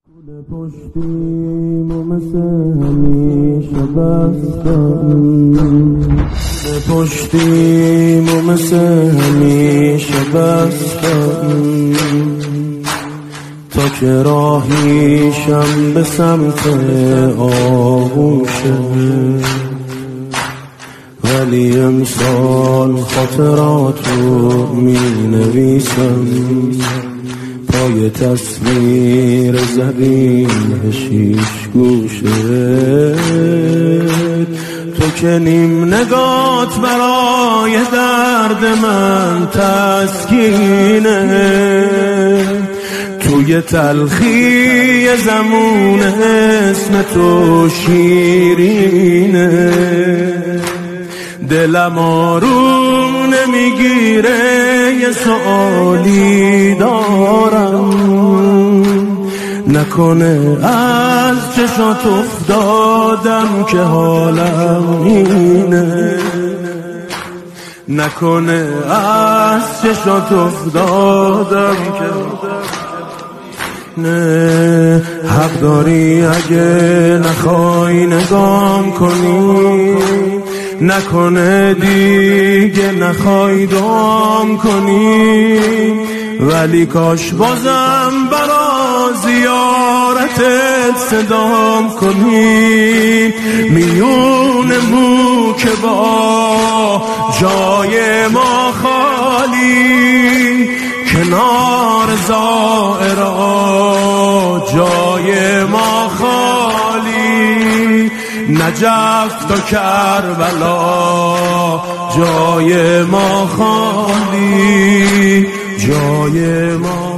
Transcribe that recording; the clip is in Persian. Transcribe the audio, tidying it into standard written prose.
پشتیم و مثل همیشه بستم، پشتیم و مثل همیشه بستم، تا که راهیشم به سمت آغوشه. ولی امسال خاطراتو می نویسم پای تصویر زرین شیش گوشه. تو که نیم نگات برای درد من تسکینه، توی تلخی زمون اسم تو شیرینه. دلم آروم نمیگیره، یه سؤالی دارم، نکنه از چشات افتادم که حالم اینه، نکنه از چشات افتادم که نه. حق داری اگه نخوای نگام کنی، نکنه دیگه نخوای دام کنی، ولی کاش بازم برا زیارتت صدام کنی. میون مو که با جای ما خالی، کنار زائرا جای ما خالی، نجف تا کربلا جای ما خالی، جای ما